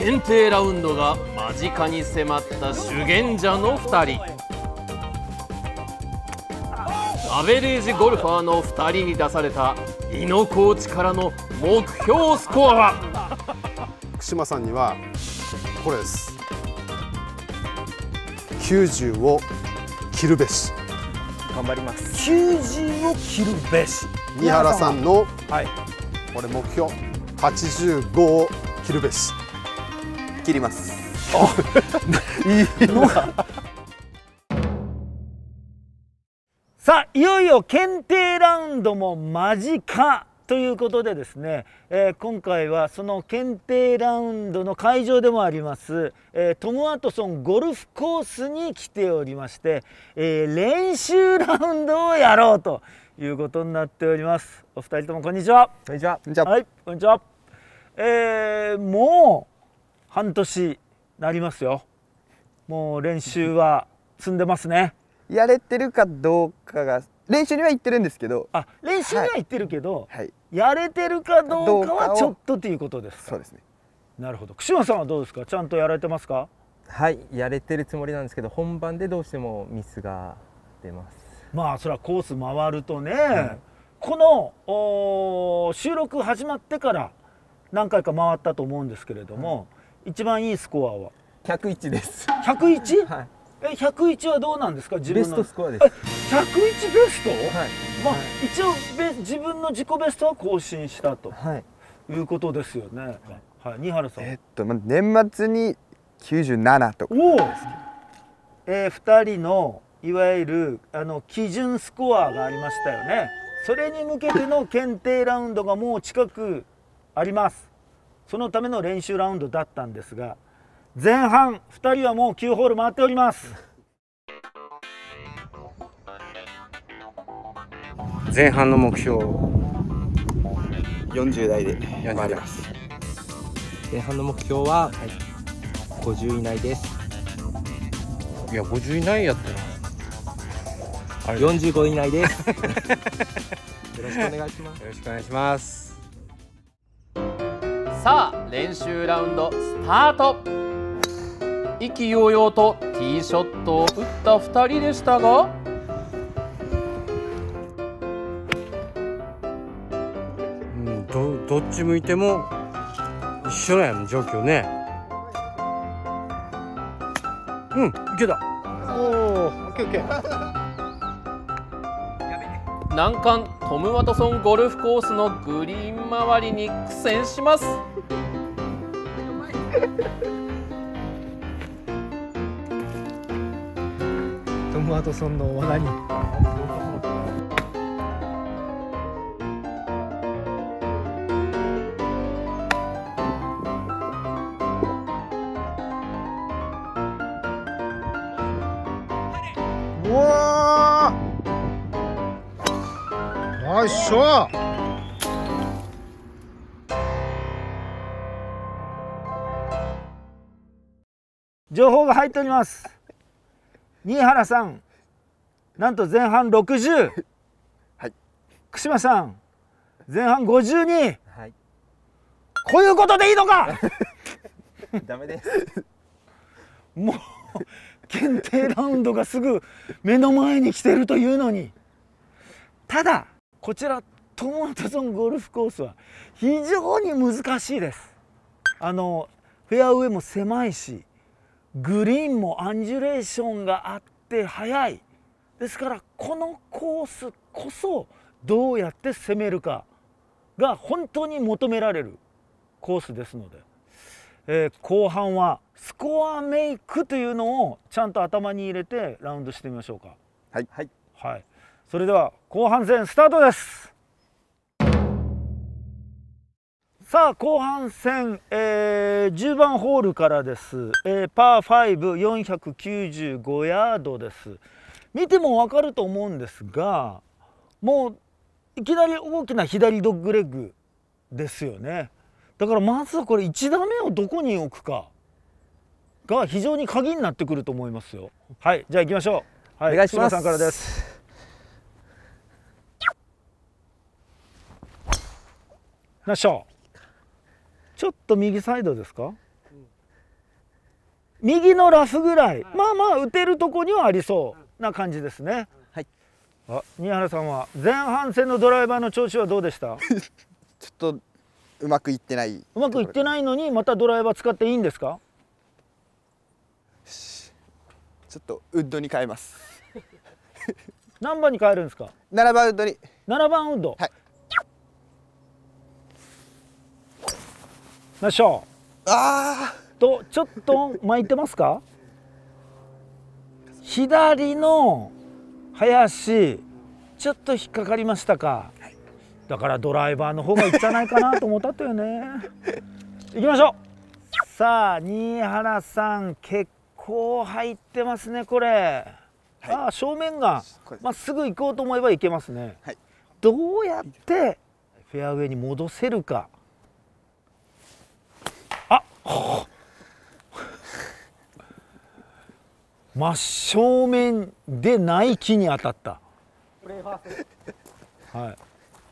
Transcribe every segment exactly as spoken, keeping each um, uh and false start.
検定ラウンドが間近に迫った修験者のふたり。アベレージゴルファーのふたりに出された井野コーチからの目標スコアは。 福島さんにはこれです。きゅうじゅうを切るべし。 頑張ります。 きゅうじゅうを切るべし。 三原さんの、 はい、 これ目標はちじゅうごを切るべし。 切ります。 いいのか。さあ、いよいよ検定ラウンドも間近ということでですね、えー、今回はその検定ラウンドの会場でもあります、えー、トム・ワトソンゴルフコースに来ておりまして、えー、練習ラウンドをやろうということになっております。お二人ともこんにちは。 こんにちは。 はい、こんにちは。えー、もう半年なりますよ。もう練習は積んでますね。 やれてるかどうかが、練習には行ってるんですけど、 あ、練習には行ってるけど、 はい、 やれてるかどうかはちょっとということですか。 そうですね。 なるほど。串間さんはどうですか。ちゃんとやられてますか。 はい、やれてるつもりなんですけど、本番でどうしてもミスが出ます。 まあそれはコース回るとね、はい、この収録始まってから何回か回ったと思うんですけれども、うん、一番いいスコアはひゃくいちです。 ひゃくいち？はい。え、ひゃくいちはどうなんですか。自分のベストスコアです。 ひゃくいちベスト？はい。まあ、 はい、 一応ベ自分の自己ベストは更新したと、はい、いうことですよね。はい。新原さん。 えっと年末にきゅうじゅうななとかですけど。 えー、ふたりのいわゆるあの基準スコアがありましたよね。それに向けての検定ラウンドがもう近くあります。そのための練習ラウンドだったんですが、前半ふたりはもうきゅうホール回っております。 前半の目標よんじゅうだいで回ります。 前半の目標はごじゅう以内です。 いやごじゅう以内やったらよんじゅうご以内です。よろしくお願いします。 よろしくお願いします。 さあ練習ラウンドスタート。意気揚々とティーショットを打ったふたりでしたが、 うん、ど, どっち向いても一緒やん状況ね。うん、いけた。おお、オッケーオッケー。 難関トム・ワトソンゴルフコースのグリーン周りに苦戦します。 トム・ワトソンの輪にうわー、ナイスショット。 情報が入っております。新原さん、なんと前半ろくじゅう、 はい、 串間さん前半ごじゅうに、はい、こういうことでいいのか。 ダメです。 もう検定ラウンドがすぐ目の前に来てるというのに。ただこちらトム・ワトソンゴルフコースは非常に難しいです。あのフェアウェイも狭いし、グリーンもアンジュレーションがあって速いですから、このコースこそどうやって攻めるかが本当に求められるコースですので、えー、後半はスコアメイクというのをちゃんと頭に入れてラウンドしてみましょうか。 はいはい、 はい、それでは後半戦スタートです。さあ後半戦、えー、じゅうばんホールからです、えー、パーご、よんひゃくきゅうじゅうごヤードです。見ても分かると思うんですが、もういきなり大きな左ドッグレッグですよね。だからまずはこれいち打目をどこに置くかが非常に鍵になってくると思いますよ。はい、じゃあ行きましょう。はい、 お願いします。 柴さんからです。ナイスショット。ちょっと右サイドですか。 右のラフぐらい、まあまあ打てるとこにはありそうな感じですね。 はい。 あ、新原さんは前半戦のドライバーの調子はどうでした？ ちょっとうまくいってない。 うまくいってないのにまたドライバー使っていいんですか？ ちょっとウッドに変えます。 何番に変えるんですか？ ななばんウッドに。 ななばんウッド。 はい。 ナイスショット。 ああ。 とちょっと巻いてますか？左の林ちょっと引っかかりましたか？だからドライバーの方がいいんじゃないかなと思ったとよね。行きましょう。さあ新原さん結構入ってますねこれ。はい、ああ正面がまっすぐ行こうと思えば行けますね。はい、どうやってフェアウェイに戻せるか。あっ真正面でない木に当たった。はい。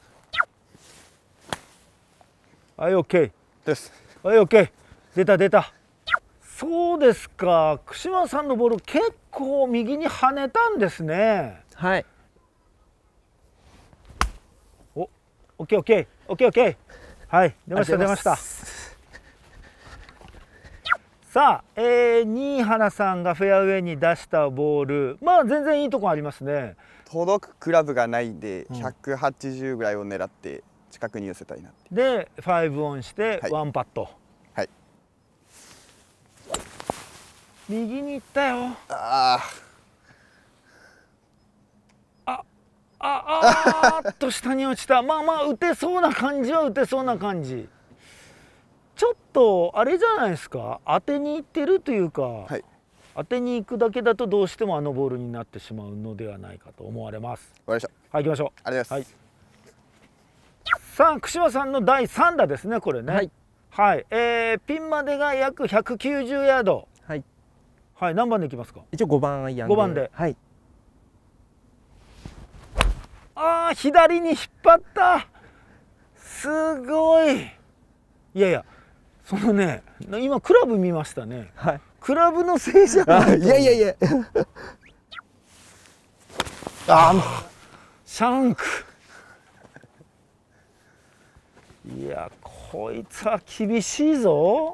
はい、オッケーです。 はい、オッケー。出た出た。そうですか。串間さんのボール結構右に跳ねたんですね。 はい。 お、オッケーオッケーオッケーオッケー。はい、出ました出ました。さあ、えー、新原さんがフェアウェイに出したボール、まあ全然いいとこありますね。 届くクラブがないんで、ひゃくはちじゅうぐらいを狙って近くに寄せたいなって。 で、ファイブオンしてワンパット。 はい。 右に行ったよ。 ああ。あ、あ、あーっと下に落ちた。まあまあ打てそうな感じは打てそうな感じ。ちょっとあれじゃないですか、当てにいってるというか、はい、当てに行くだけだとどうしてもあのボールになってしまうのではないかと思われます。 わかりました。 はい、行きましょう。 ありがとうございます。 はい、さあ串間さんのだいさん打ですねこれね。はい、はい、えー、ピンまでが約ひゃくきゅうじゅうヤード。はい、はい、何番でいきますか？ 一応ごばんアイアンで。 ごばんで。 はい。 ああ左に引っ張った。すごい。いやいや。そのね、今クラブ見ましたね。はい、クラブのせいじゃない。 いやいやいや。 ああ、シャンク。いや、こいつは厳しいぞ。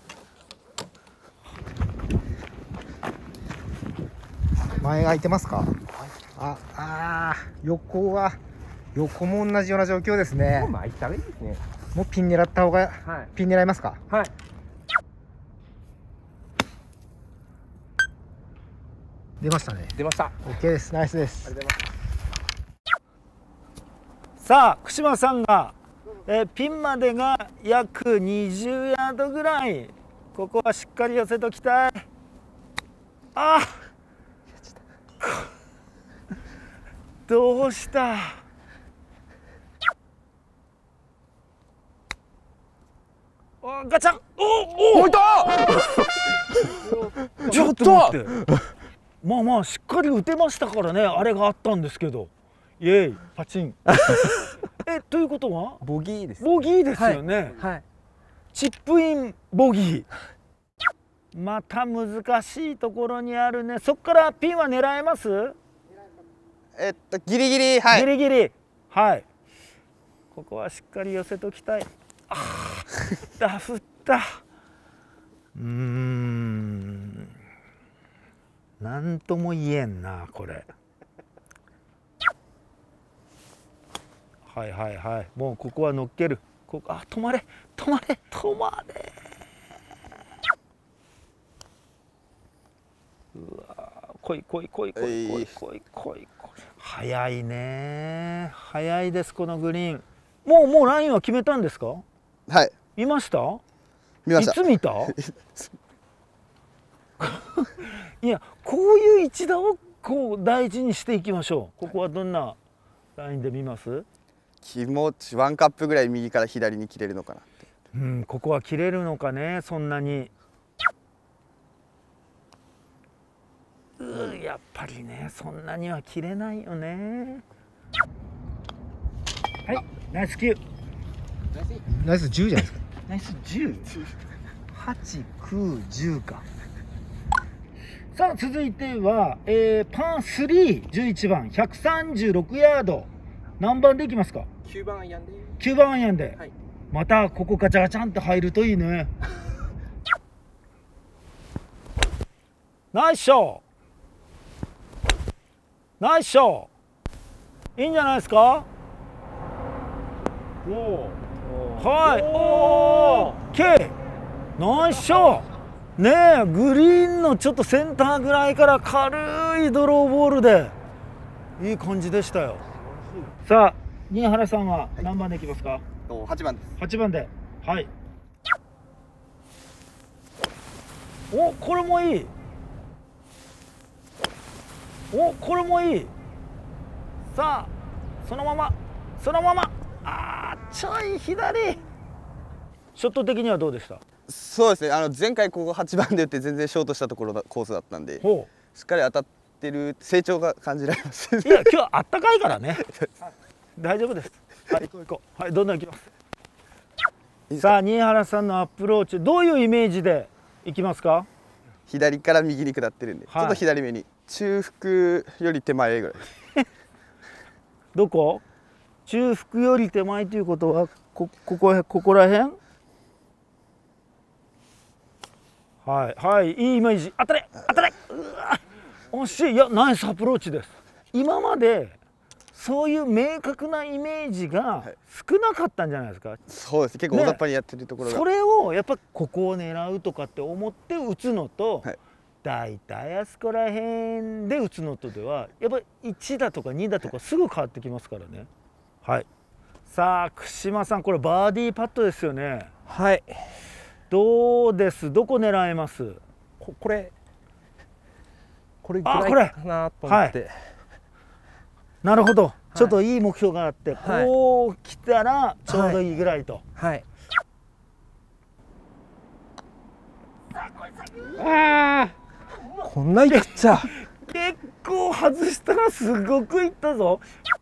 前空いてますか？あ、あー、横は横も同じような状況ですね。 もう巻いたらいいですね。 もうピン狙った方が、はい、ピン狙いますか？ はい。 出ましたね。 出ました。 オッケーです。ナイスです。ありがとうございます。さあ、串間さんが、えー、ピンまでが約にじゅうヤードぐらい。ここはしっかり寄せときたい。あどうした？ガチャン。おお。 置いた。 ちょっと待って。まあまあしっかり打てましたからね。あれがあったんですけど。イエイパチン。えということは？ ボギーです。 ボギーですよね。 はい。はい、 チップインボギー。また難しいところにあるね。そこからピンは狙えます？ えっとギリギリ、はい。 ギリギリ。はい。ここはしっかり寄せときたい。ああ、ダフった。うーん。なんとも言えんな、これ。はいはいはい。もうここは乗っける。ここ、あ、止まれ、止まれ、止まれ。うわ、来い来い来い来い来い来い来い来い。早いね。早いですこのグリーン。もうもうラインは決めたんですか？ はい。 見ました？ 見ました。 いつ見た？いや、こういう一打をこう大事にしていきましょう。ここはどんなラインで見ます？ 気持ちワンカップぐらい右から左に切れるのかなって。 うん、ここは切れるのかね、そんなに。うやっぱりね、そんなには切れないよね。はい、ナイスキュー。 ナイスじゅうじゃないですか。 ナイスじゅう。はち、きゅう、じゅうか。 さあ続いては、えー、パースリー、じゅういちばんひゃくさんじゅうろくヤード、何番でいきますか？ きゅうばんアイアンで。 きゅうばんアイアンで、 はい、 またここガチャガチャンって入るといいね。ナイスショー、ナイスショー、いいんじゃないですか？おお、はい、おー ケー、 ナイスショーねえ、グリーンのちょっとセンターぐらいから軽いドローボールでいい感じでしたよ。さあ新原さんは何番でいきますか？ はちばんです。 はちばんで、はい。お、これもいい。お、これもいい。さあそのままそのまま、あーちょい左。ショット的にはどうでした？ そうですね、あの前回ここはちばんで打って全然ショートしたところだコースだったんで、 ほしっかり当たってる成長が感じられます。 う。いや今日あったかいからね。大丈夫です。はい、行こう行こう。はい、どんどん行きます。 いいですか？ さあ新原さんのアプローチ、どういうイメージでいきますか？ 左から右に下ってるんで、 はい、 ちょっと左目に中腹より手前ぐらい。 どこ？中腹より手前ということはこここここら辺？はいはい、いいイメージ。当たれ当たれ。うわ惜しい。いやナイスアプローチです。今までそういう明確なイメージが少なかったんじゃないですか？ そうです、結構大雑把にやってるところが、 ね、それをやっぱここを狙うとかって思って打つのと、はい、だいたいあそこら辺で打つのとではやっぱりいちだとかにだとかすぐ変わってきますからね。はい、さあ串間さん、これバーディーパットですよね。 はい、 どうです？どこ狙えます？ ここれこれぐらいかなと思って、はい、 なるほど、はい、ちょっといい目標があって、はい、こう来たらちょうどいいぐらいと。 はい、 ああこんないくっちゃ結構外したらすごくいったぞ。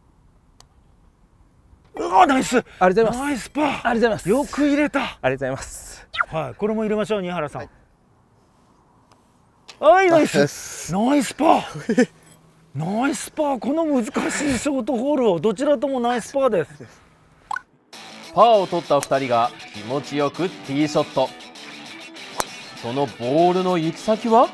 うわナイス、 ありがとうございます。 ナイスパー、ありがとうございます。 よく入れた。ありがとうございます。 はい、これも入れましょう新原さん。はい、ナイスナイスパーナイスパー。この難しいショートホールをどちらともナイスパーです。 パーを取ったふたりが気持ちよくティーショット。そのボールの行き先は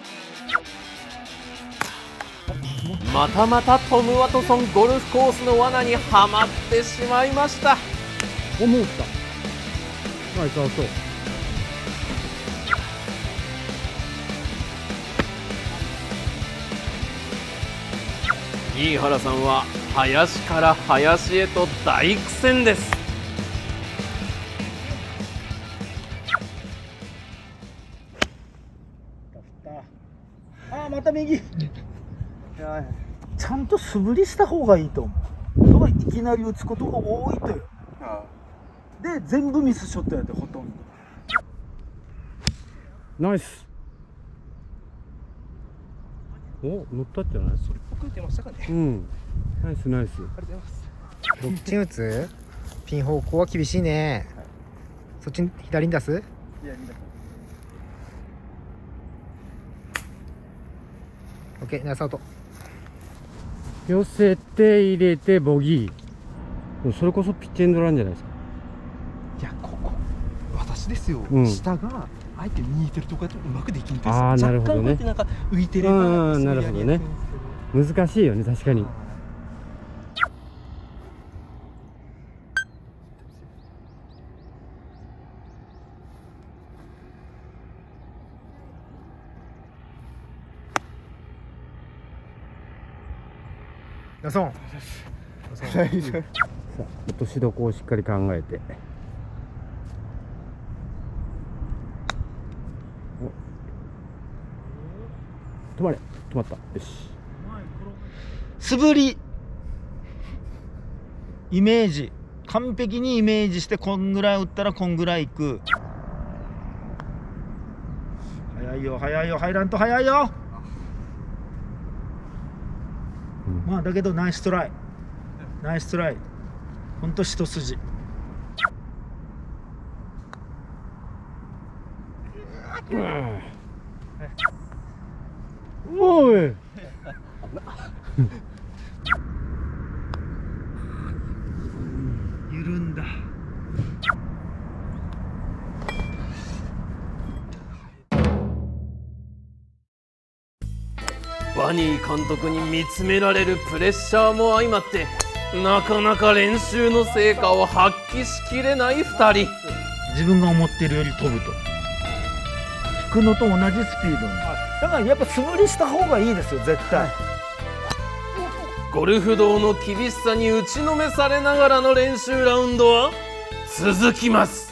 またまたトム・ワトソンゴルフコースの罠にはまってしまいました。 思った。ナイスアウト。 新原さんは林から林へと大苦戦です。 あーまた右。ちゃんと素振りした方がいいと思う。だからいきなり打つことが多いとよ。で全部ミスショットやってほとんど。 ナイス。お、乗ったってない。それっぽく打てましたかね。うん。ナイスナイス。ありがとうございます。 どっちに打つ？ピン方向は厳しいね。はい、そっち左に出す？左に出す。オッケー、ナイスアウト。 寄せて入れてボギー。それこそピッチエンドランじゃないですか。 いや、ここ私ですよ、うん、下が相手に似てるとこだとうまくできんですよ。 ああ、なるほどね。 なんか浮いてれば、 ああ、なるほどね。難しいよね、確かに。 ナソン。 さあ、落としどこをしっかり考えて。止まれ、止まった。よし。 素振りイメージ完璧にイメージして、こんぐらい打ったらこんぐらいいく。早いよ早いよ、入らんと早いよ。まあだけどナイストライ、ナイストライ、ほんと一筋。うおい緩んだ。 バニー監督に見つめられるプレッシャーも相まってなかなか練習の成果を発揮しきれないふたり。 自分が思ってるより飛ぶと引くのと同じスピードに。だからやっぱ素振りした方がいいですよ絶対。 ゴルフ道の厳しさに打ちのめされながらの練習ラウンドは続きます。